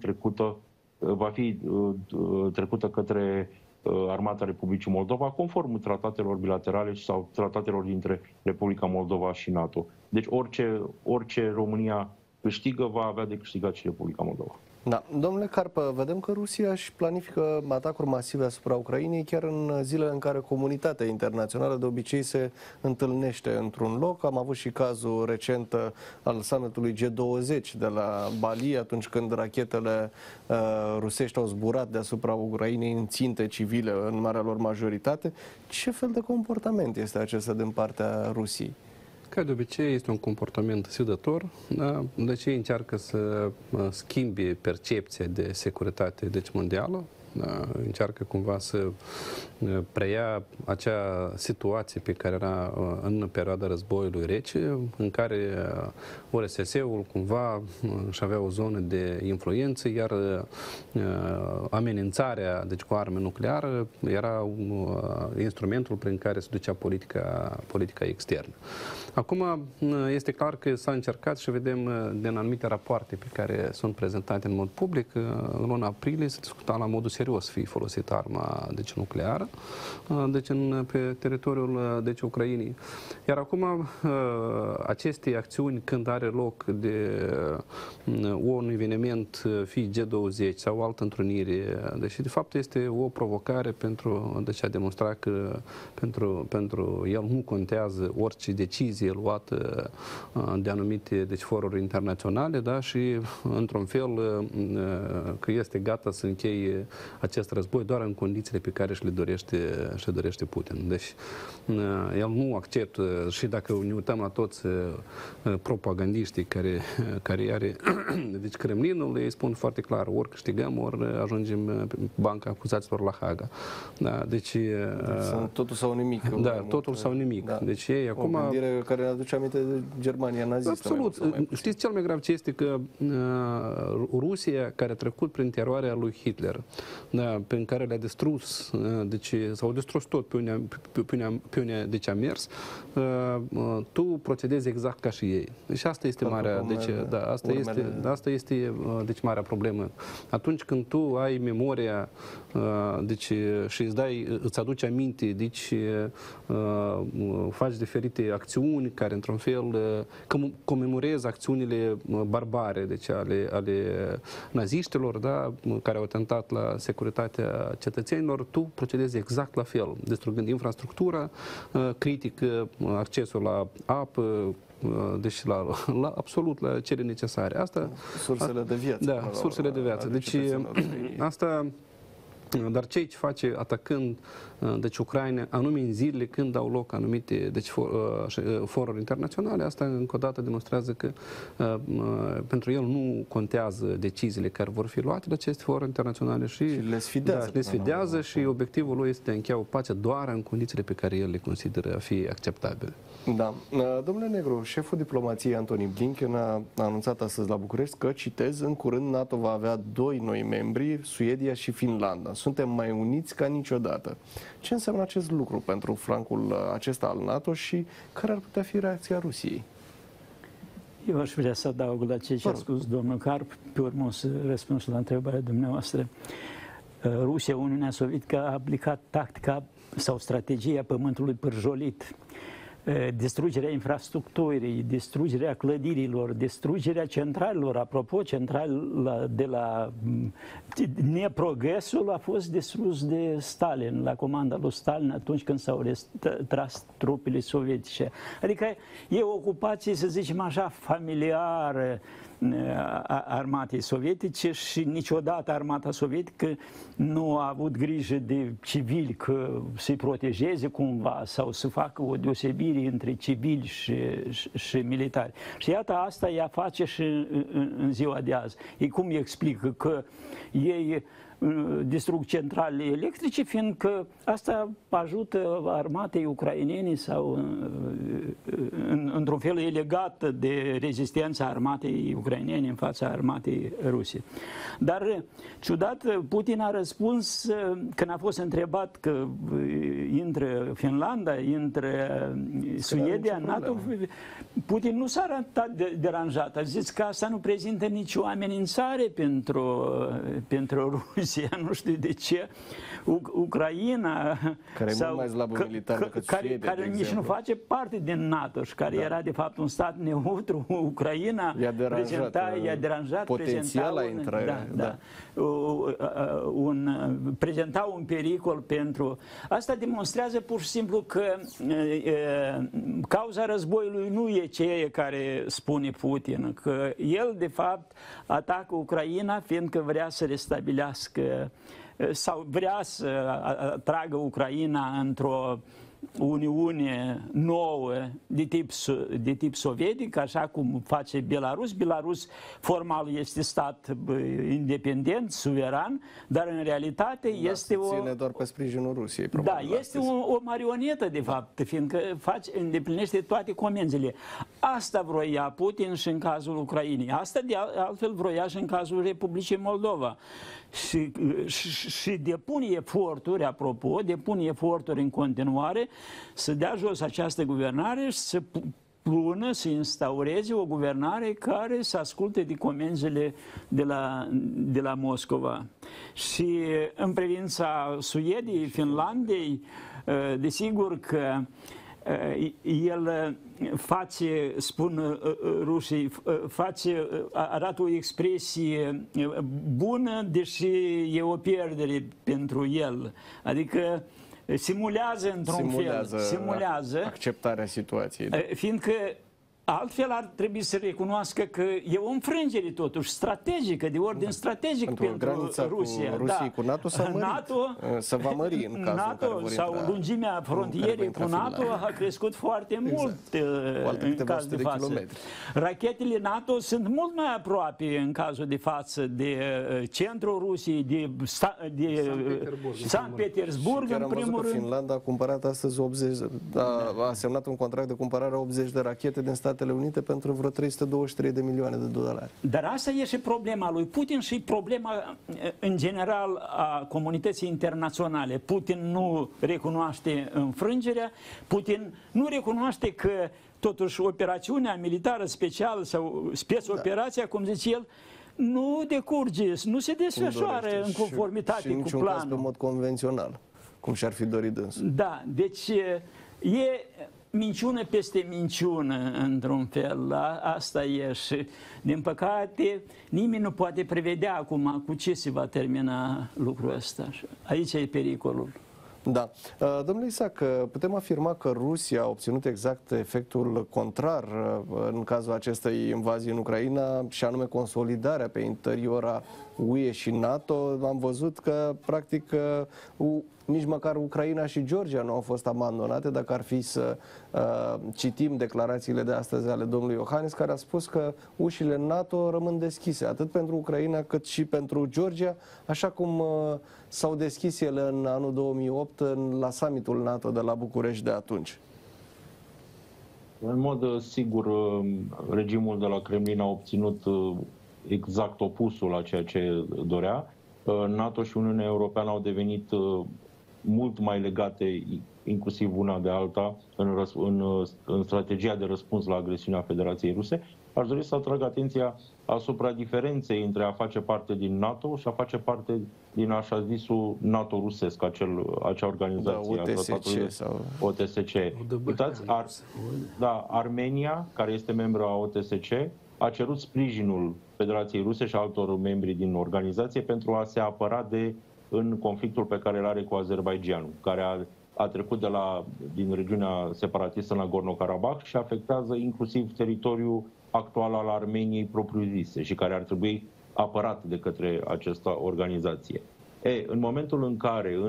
S4: fi trecută către armata Republicii Moldova, conform tratatelor bilaterale sau tratatelor dintre Republica Moldova și NATO. Deci orice România câștigă, va avea de câștigat și Republica Moldova.
S1: Da. Domnule Carpă, vedem că Rusia își planifică atacuri masive asupra Ucrainei chiar în zilele în care comunitatea internațională de obicei se întâlnește într-un loc. Am avut și cazul recent al summitului G20 de la Bali, atunci când rachetele rusești au zburat deasupra Ucrainei în ținte civile, în marea lor majoritate. Ce fel de comportament este acesta din partea Rusiei?
S2: Ca de obicei, este un comportament sădător, da? De ce încearcă să schimbe percepția de securitate mondială, Da? Încearcă cumva să preia acea situație pe care era în perioada războiului rece, în care URSS-ul cumva își avea o zonă de influență, iar amenințarea, deci cu arme nucleară, era instrumentul prin care se ducea politica externă. Acum este clar că s-a încercat și vedem din anumite rapoarte pe care sunt prezentate în mod public, în luna aprilie se discuta la modul serios să fie folosită arma nucleară pe teritoriul Ucrainei. Iar acum aceste acțiuni, când are loc de un eveniment, fie G20 sau o altă întrunire, deci de fapt este o provocare pentru a demonstra că pentru el nu contează orice decizie luată de anumite foruri internaționale, da? Și într-un fel că este gata să încheie acest război doar în condițiile pe care și le dorește Putin. Deci el nu acceptă, și dacă ne uităm la toți propagandiștii care are deci Kremlinul, ei spun foarte clar, ori câștigăm, ori ajungem pe banca acuzaților la Haga. Da, deci
S1: totul sau nimic.
S2: Da, totul sau nimic. Da. Deci ei acum...
S1: O gândire care ne aduce aminte de Germania nazistă.
S2: Absolut. Știți cel mai grav ce este? Că Rusia, care a trecut prin teroarea lui Hitler, da, prin care le-a distrus, deci s-au distrus tot pe unde deci a mers, tu procedezi exact ca și ei. Deci asta este marea, asta este deci marea problemă. Atunci când tu ai memoria, deci și îți aduci aminte, deci faci diferite acțiuni care într-un fel comemorezi acțiunile barbare, deci ale naziștilor, da, care au atentat la securitatea cetățenilor, tu procedezi exact la fel, distrugând infrastructura, critică accesul la apă, deci absolut la cele necesare. Asta,
S1: sursele de viață.
S2: Da, sursele de viață. Deci asta... Dar ce face atacând deci Ucraina, anume în zilele când au loc anumite deci foruri internaționale, asta încă o dată demonstrează că pentru el nu contează deciziile care vor fi luate de aceste foruri internaționale și
S1: le sfidează.
S2: Da, le sfidează și obiectivul lui este de a încheia o pace doar în condițiile pe care el le consideră a fi acceptabile.
S1: Da. Domnule Negru, șeful diplomației Antony Blinken a anunțat astăzi la București că, citez, în curând NATO va avea 2 noi membri, Suedia și Finlanda. Suntem mai uniți ca niciodată. Ce înseamnă acest lucru pentru flancul acesta al NATO și care ar putea fi reacția Rusiei?
S3: Eu aș vrea să adaug la ce a spus domnul Karp, pe urmă o să răspund și la întrebarea dumneavoastră. Rusia, Uniunea Sovietică, a aplicat tactica sau strategia pământului pârjolit. Distrugerea infrastructurii, distrugerea clădirilor, distrugerea centralelor. Apropo, neprogresul a fost distrus de Stalin, la comanda lui Stalin, atunci când s-au retras trupele sovietice. Adică e o ocupație, să zicem așa, familiară armatei sovietice și niciodată armata sovietică nu a avut grijă de civili că să-i protejeze cumva sau să facă o deosebire între civili și militari. Și iată, asta ea face și în ziua de azi. Ei cum îi explică că ei distrug centralele electrice, fiindcă asta ajută armatei ucrainene sau într-un fel e legată de rezistența armatei ucrainene în fața armatei ruse. Dar ciudat, Putin a răspuns când a fost întrebat că intră Finlanda, intră Suedia în NATO, Putin nu s-a arătat deranjat. A zis că asta nu prezintă nicio amenințare pentru Rusia. Nu știu de ce. Ucraina
S1: care sau, mai slabă militar decât Suedia,
S3: care nici nu face parte din NATO și care era de fapt un stat neutru. Ucraina i-a deranjat
S1: potențiala intrare.
S3: Prezenta un pericol pentru... Asta demonstrează pur și simplu că cauza războiului nu e ceea care spune Putin, că el de fapt atacă Ucraina fiindcă vrea să restabilească sau vrea să tragă Ucraina într-o Uniune nouă de tip sovietic, așa cum face Belarus. Belarus formal este stat independent, suveran, dar în realitate este o...
S1: ține doar pe sprijinul Rusiei.
S3: Da, este o marionetă, de fapt, fiindcă îndeplinește toate comenzile. Asta vroia Putin și în cazul Ucrainei. Asta, de altfel, vroia și în cazul Republicii Moldova. Și depune eforturi, apropo, depune eforturi în continuare să dea jos această guvernare și să plună, să instaureze o guvernare care să asculte de comenzile de la Moscova. Și în privința Suediei, Finlandei, desigur că el face, spun rușii, arată o expresie bună, deși e o pierdere pentru el. Adică simulează într-un fel. Simulează
S1: acceptarea situației.
S3: Fiindcă altfel ar trebui să recunoască că e o înfrângere totuși strategică, de ordin strategic pentru Rusia.
S1: Cu Rusiei, cu NATO s-a mărit. Se va mări în cazul
S3: NATO,
S1: în care vor
S3: sau lungimea frontierei cu NATO a crescut foarte mult în cazul de față. Rachetele NATO sunt mult mai aproape în cazul de față de centrul Rusiei, de Sankt Petersburg, în primul rând.
S1: Finlanda a cumpărat astăzi 80, a semnat un contract de cumpărare a 80 de rachete din Statele Unite pentru vreo 323 de milioane de dolari.
S3: Dar asta e și problema lui Putin și problema în general a comunității internaționale. Putin nu recunoaște înfrângerea, Putin nu recunoaște că totuși operațiunea militară specială sau spецoperația, cum zice el, nu decurge, nu se desfășoară în conformitate cu planul.
S1: Caz pe mod convențional, cum și-ar fi dorit dânsul.
S3: Da, deci e minciună peste minciună, într-un fel. Asta e și, din păcate, nimeni nu poate prevedea acum cu ce se va termina lucrul ăsta. Aici e pericolul.
S1: Da. Domnule Isaac, putem afirma că Rusia a obținut exact efectul contrar în cazul acestei invazii în Ucraina, și anume consolidarea pe interior a UE și NATO. Am văzut că, practic, nici măcar Ucraina și Georgia nu au fost abandonate, dacă ar fi să citim declarațiile de astăzi ale domnului Iohannis, care a spus că ușile NATO rămân deschise, atât pentru Ucraina cât și pentru Georgia, așa cum s-au deschis ele în anul 2008 la summitul NATO de la București de atunci.
S4: În mod sigur, regimul de la Kremlin a obținut exact opusul la ceea ce dorea. NATO și Uniunea Europeană au devenit mult mai legate, inclusiv una de alta, în strategia de răspuns la agresiunea Federației Ruse. Aș dori să atrag atenția asupra diferenței între a face parte din NATO și a face parte din așa zisul NATO rusesc, acea organizație,
S1: da, OTSC sau
S4: OTSC. Uitați, Armenia, care este membru a OTSC, a cerut sprijinul Federației Ruse și altor membri din organizație pentru a se apăra în conflictul pe care îl are cu Azerbaidjanul, care a trecut din regiunea separatistă Nagorno-Karabakh și afectează inclusiv teritoriul actual al Armeniei propriu-zise și care ar trebui apărat de către această organizație. În momentul în care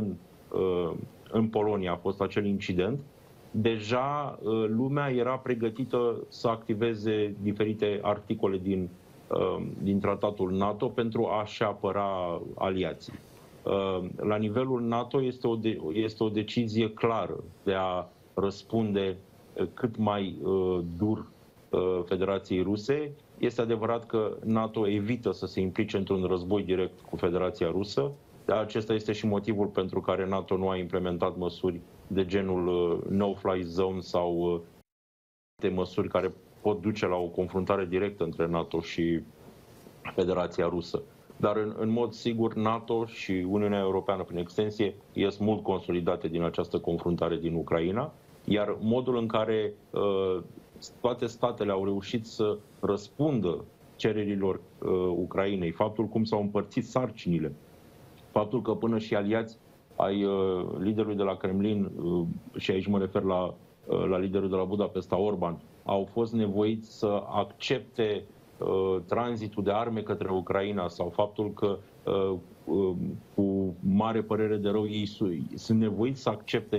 S4: în Polonia a fost acel incident, deja lumea era pregătită să activeze diferite articole din tratatul NATO pentru a-și apăra aliații. La nivelul NATO este o decizie clară de a răspunde cât mai dur Federației Ruse. Este adevărat că NATO evită să se implice într-un război direct cu Federația Rusă, dar acesta este și motivul pentru care NATO nu a implementat măsuri de genul no-fly zone sau măsuri care pot duce la o confruntare directă între NATO și Federația Rusă. Dar în mod sigur NATO și Uniunea Europeană prin extensie ies mult consolidate din această confruntare din Ucraina, iar modul în care toate statele au reușit să răspundă cererilor Ucrainei, faptul cum s-au împărțit sarcinile, faptul că până și aliați ai liderului de la Kremlin, și aici mă refer la liderul de la Budapesta, Orban, au fost nevoiți să accepte tranzitul de arme către Ucraina sau faptul că cu mare părere de rău ei sunt nevoiți să accepte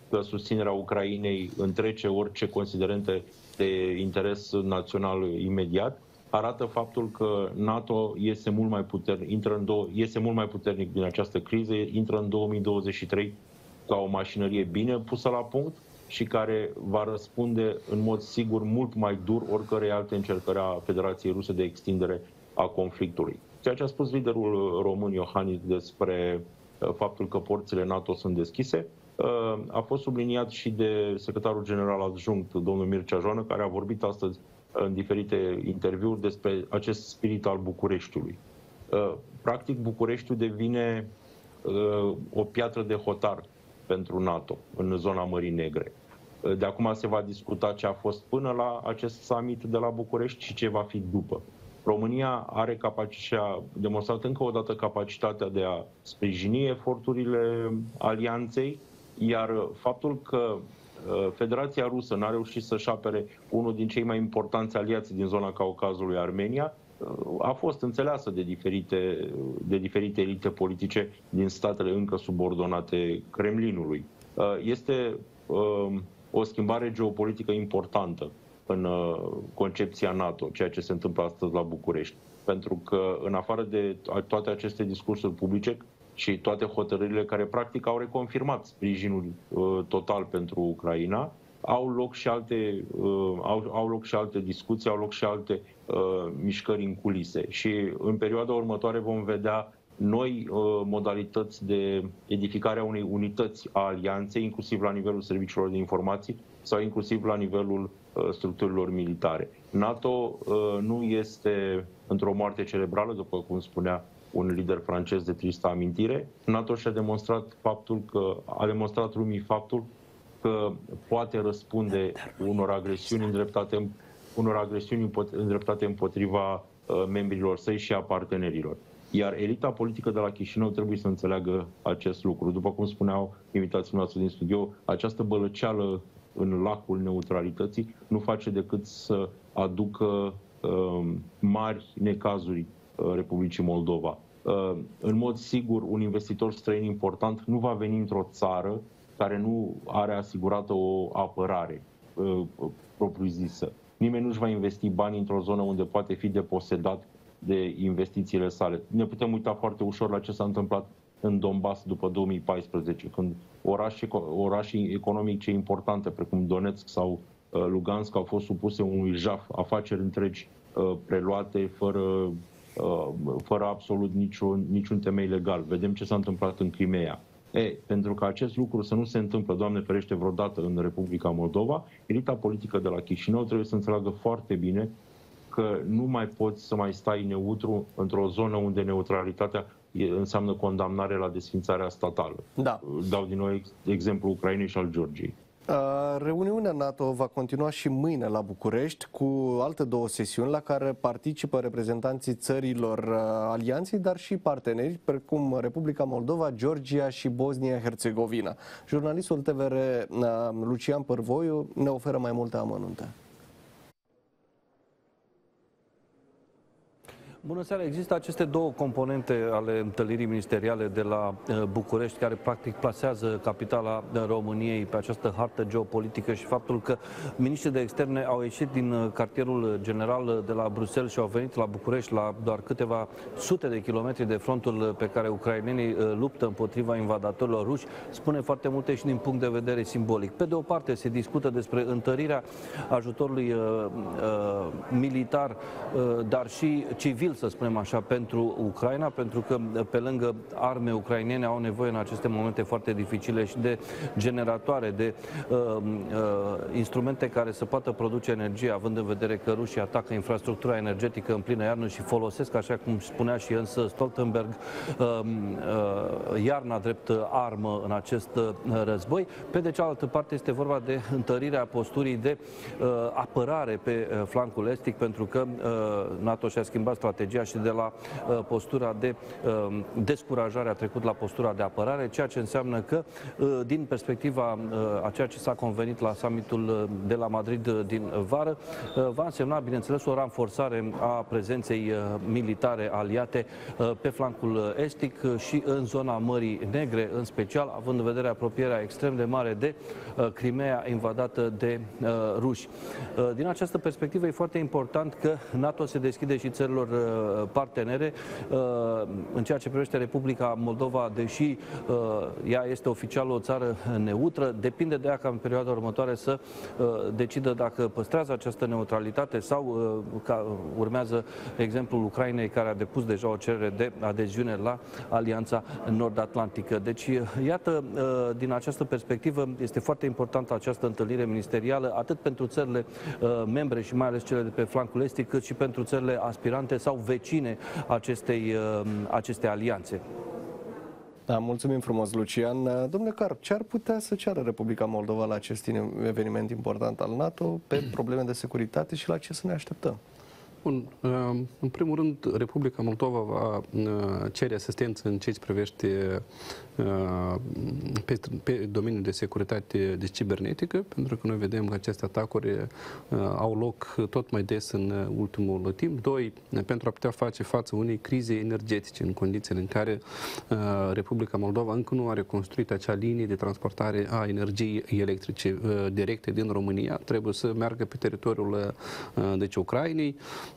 S4: că susținerea Ucrainei întrece orice considerente de interes național imediat, arată faptul că NATO iese mult mai puternic din această criză, intră în 2023 ca o mașinărie bine pusă la punct și care va răspunde în mod sigur mult mai dur oricărei alte încercări a Federației Ruse de extindere a conflictului. Ceea ce a spus liderul român Iohannis despre faptul că porțile NATO sunt deschise a fost subliniat și de secretarul general adjunct, domnul Mircea Joană, care a vorbit astăzi în diferite interviuri despre acest spirit al Bucureștiului. Practic, Bucureștiul devine o piatră de hotar pentru NATO în zona Mării Negre. De acum se va discuta ce a fost până la acest summit de la București și ce va fi după. România a demonstrat încă o dată capacitatea de a sprijini eforturile alianței, iar faptul că Federația Rusă n-a reușit să-și apere unul din cei mai importanți aliați din zona Caucazului, Armenia, a fost înțeleasă de diferite elite politice din statele încă subordonate Kremlinului. Este o schimbare geopolitică importantă în concepția NATO, ceea ce se întâmplă astăzi la București. Pentru că, în afară de toate aceste discursuri publice și toate hotărârile care practic au reconfirmat sprijinul total pentru Ucraina, au loc și alte discuții, au loc și alte mișcări în culise. Și în perioada următoare vom vedea noi modalități de edificare a unei unități a alianței, inclusiv la nivelul serviciilor de informații sau inclusiv la nivelul structurilor militare. NATO nu este într-o moarte cerebrală, după cum spunea un lider francez de tristă amintire. NATO și-a demonstrat a demonstrat lumii faptul că poate răspunde unor agresiuni îndreptate împotriva membrilor săi și a partenerilor. Iar elita politică de la Chișinău trebuie să înțeleagă acest lucru. După cum spuneau invitații noastre din studio, această bălăceală în lacul neutralității nu face decât să aducă mari necazuri Republicii Moldova. În mod sigur, un investitor străin important nu va veni într-o țară care nu are asigurată o apărare propriu-zisă. Nimeni nu-și va investi bani într-o zonă unde poate fi deposedat de investițiile sale. Ne putem uita foarte ușor la ce s-a întâmplat în Donbass după 2014, când orașe economice importante, precum Donetsk sau Lugansk, au fost supuse unui jaf, afaceri întregi preluate fără absolut niciun temei legal. Vedem ce s-a întâmplat în Crimea. Pentru că acest lucru să nu se întâmplă, Doamne ferește, vreodată în Republica Moldova, elita politică de la Chișinău trebuie să înțeleagă foarte bine că nu mai poți să mai stai neutru într-o zonă unde neutralitatea înseamnă condamnare la desființarea statală.
S1: Da.
S4: Dau din nou exemplu Ucrainei și al Georgiei.
S1: Reuniunea NATO va continua și mâine la București cu alte două sesiuni la care participă reprezentanții țărilor alianței, dar și parteneri precum Republica Moldova, Georgia și Bosnia-Herzegovina. Jurnalistul TVR Lucian Pârvoiu ne oferă mai multe amănunte.
S10: Bună seara! Există aceste două componente ale întâlnirii ministeriale de la București care practic plasează capitala României pe această hartă geopolitică și faptul că miniștrii de externe au ieșit din cartierul general de la Bruxelles și au venit la București la doar câteva sute de kilometri de frontul pe care ucrainenii luptă împotriva invadatorilor ruși, spune foarte multe și din punct de vedere simbolic. Pe de o parte se discută despre întărirea ajutorului militar, dar și civil, să spunem așa, pentru Ucraina, pentru că pe lângă arme ucrainene au nevoie în aceste momente foarte dificile și de generatoare, de instrumente care să poată produce energie, având în vedere că rușii atacă infrastructura energetică în plină iarnă și folosesc, așa cum spunea și Jens Stoltenberg, iarna drept armă în acest război. Pe de cealaltă parte este vorba de întărirea posturii de apărare pe flancul estic, pentru că NATO și-a schimbat strategia strategia și de la postura de descurajare a trecut la postura de apărare, ceea ce înseamnă că din perspectiva a ceea ce s-a convenit la summitul de la Madrid din vară, va însemna, bineînțeles, o ranforsare a prezenței militare aliate pe flancul estic și în zona Mării Negre, în special, având în vedere apropierea extrem de mare de Crimea invadată de ruși. Din această perspectivă e foarte important că NATO se deschide și țărilor partenere în ceea ce privește Republica Moldova, deși ea este oficial o țară neutră, depinde de ea ca în perioada următoare să decidă dacă păstrează această neutralitate sau ca urmează exemplul Ucrainei, care a depus deja o cerere de adeziune la Alianța Nord-Atlantică. Deci, iată, din această perspectivă este foarte importantă această întâlnire ministerială, atât pentru țările membre și mai ales cele de pe flancul estic, cât și pentru țările aspirante sau vecine acestei alianțe.
S1: Da, mulțumim frumos, Lucian. Domnule Carp, ce ar putea să ceară Republica Moldova la acest eveniment important al NATO pe probleme de securitate și la ce să ne așteptăm?
S2: Bun, în primul rând, Republica Moldova va cere asistență în ceea ce privește pe domeniul de securitate de cibernetică, pentru că noi vedem că aceste atacuri au loc tot mai des în ultimul timp. Doi, pentru a putea face față unei crize energetice în condițiile în care Republica Moldova încă nu are construit acea linie de transportare a energiei electrice directe din România, trebuie să meargă pe teritoriul deci Ucrainei.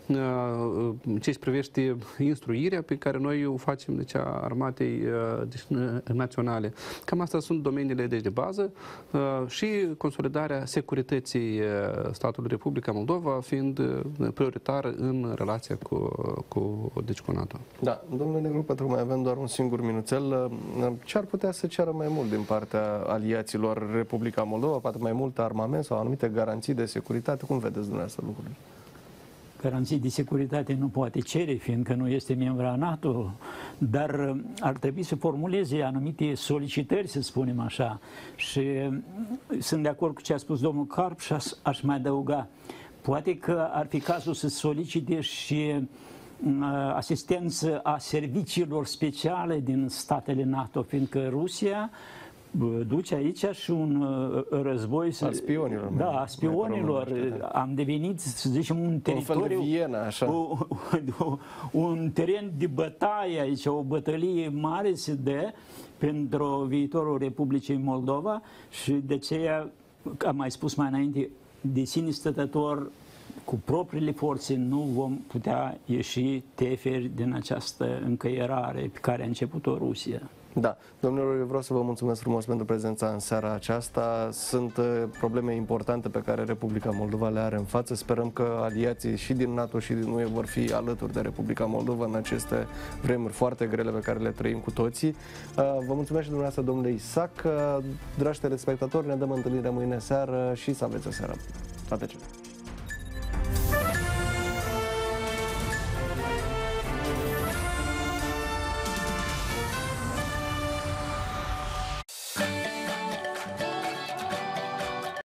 S2: Ce privește instruirea pe care noi o facem deci, a armatei naționale. Cam astea sunt domeniile deci, de bază și consolidarea securității statului Republica Moldova fiind prioritară în relația cu NATO.
S1: Da, domnule Negru, pentru că mai avem doar un singur minuțel, ce ar putea să ceară mai mult din partea aliaților Republica Moldova, poate mai mult armament sau anumite garanții de securitate? Cum vedeți dumneavoastră lucrurile?
S3: Garanții de securitate nu poate cere, fiindcă nu este membru a NATO, dar ar trebui să formuleze anumite solicitări, să spunem așa. Și sunt de acord cu ce a spus domnul Carp și aș mai adăuga. Poate că ar fi cazul să solicite și asistență a serviciilor speciale din statele NATO, fiindcă Rusia duce aici și un război
S1: al spionilor.
S3: Da, a spionilor. Am devenit, să zicem, un teritoriu,
S1: un fel de Viena, așa.
S3: un teren de bătaie aici, o bătălie mare se dă pentru viitorul Republicii Moldova și de aceea, am mai spus mai înainte, de sine stătător, cu propriile forțe nu vom putea ieși teferi din această încăierare pe care a început-o Rusia.
S1: Da, domnilor, eu vreau să vă mulțumesc frumos pentru prezența în seara aceasta. Sunt probleme importante pe care Republica Moldova le are în față. Sperăm că aliații și din NATO și din UE vor fi alături de Republica Moldova în aceste vremuri foarte grele pe care le trăim cu toții. Vă mulțumesc și dumneavoastră, domnule Isac. Dragi telespectatori, ne dăm întâlnire mâine seară și să aveți o seară. Toate cele.